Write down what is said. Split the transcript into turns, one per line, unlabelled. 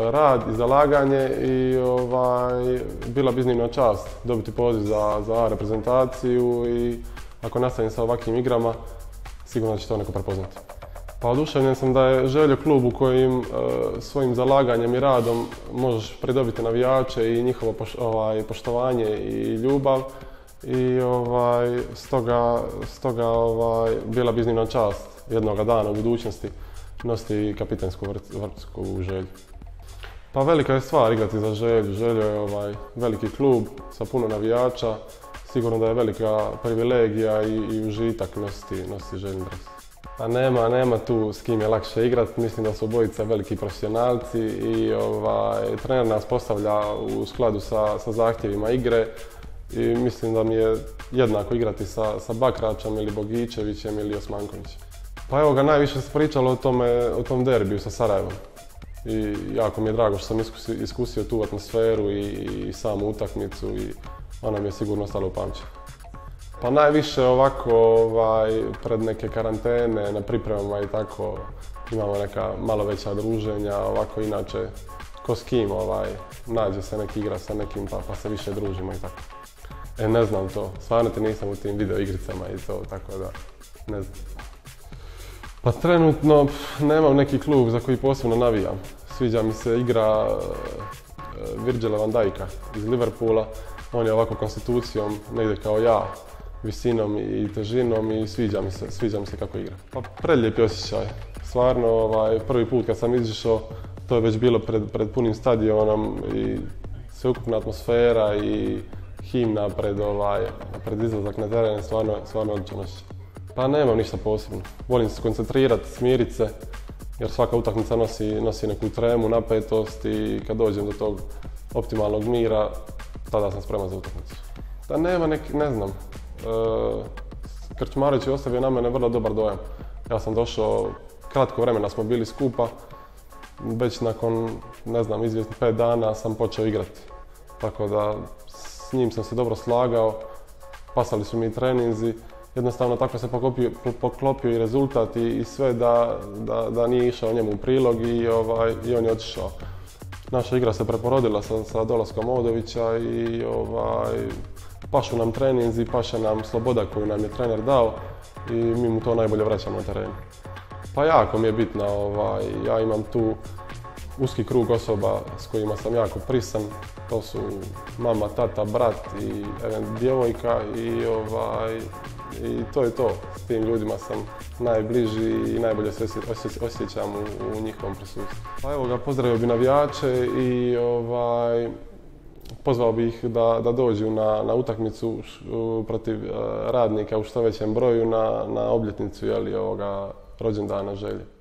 rad i zalaganje i bila bi iznimna čast dobiti poziv za reprezentaciju i ako nastavim sa ovakvim igrama, sigurno će to neko prepoznati. Pa oduševljen sam da je Željo klub u kojim svojim zalaganjem i radom možeš pridobiti navijače i njihovo poštovanje i ljubav i stoga bila bi iznimna čast jednoga dana u budućnosti nositi kapitensku vrpsku Želju. Pa velika je stvar igrati za Želju. Željo je veliki klub sa puno navijača. Sigurno da je velika privilegija i užitak nositi Željin dres. A nema tu s kim je lakše igrati. Mislim da su obojica veliki profesionalci i trener nas postavlja u skladu sa zahtjevima igre. I mislim da mi je jednako igrati sa Bakračem ili Bogičevićem ili Osmankovićem. Pa evo ga, najviše se pričalo o tom derbiju sa Sarajevom. I jako mi je drago što sam iskusio tu atmosferu i samu utakmicu i ona mi je sigurno ostala u pamćenju. Pa najviše ovako pred neke karantene, na pripremama i tako imamo neka malo veća druženja, ovako inače ko s kim nađe se neki igra sa nekim pa se više družimo i tako. Ne znam to, stvarno te nisam u tim video igricama i to, tako da ne znam. Pa trenutno nemam neki klub za koji posebno navijam. Sviđa mi se igra Virgila van Dijka iz Liverpoola. On je ovako konstitucijom negdje kao ja, visinom i težinom i sviđa mi se kako igra. Pa predlijepi osjećaj. Stvarno, prvi put kad sam izišao, to je već bilo pred punim stadionom i sveukupna atmosfera i himna pred izlazak na teren, stvarno odličan osjećaj. Pa nemam ništa posebno. Volim se koncentrirati, smirit se, jer svaka utakmica nosi neku tremu, napetost i kad dođem do tog optimalnog mira, tada sam spreman za utakmicu. Da nema ne znam. Krčmarić je ostavio na mene vrlo dobar dojam. Ja sam došao, kratko vremena smo bili skupa, već nakon, ne znam, izvjesnih 5 dana sam počeo igrati. Tako da s njim sam se dobro slagao, pasali su mi treninzi. Jednostavno tako se poklopio i rezultat i sve da nije išao njemu u prilog i on je otišao. Naša igra se preporodila sa dolaskom Odovića i pašu nam treninzi, paše nam sloboda koju nam je trener dao i mi mu to najbolje vraćamo na terenu. Pa jako mi je bitno, ja imam tu uski krug osoba s kojima sam jako prisan. To su mama, tata, brat i djevojka i to je to. S tim ljudima sam najbliži i najbolje se osjećam u njihovom prisustvu. Pa evo ga, pozdravio bi navijače i pozvao bi ih da dođu na utakmicu protiv Radnika u što većem broju na obljetnicu ovoga rođendana Želje.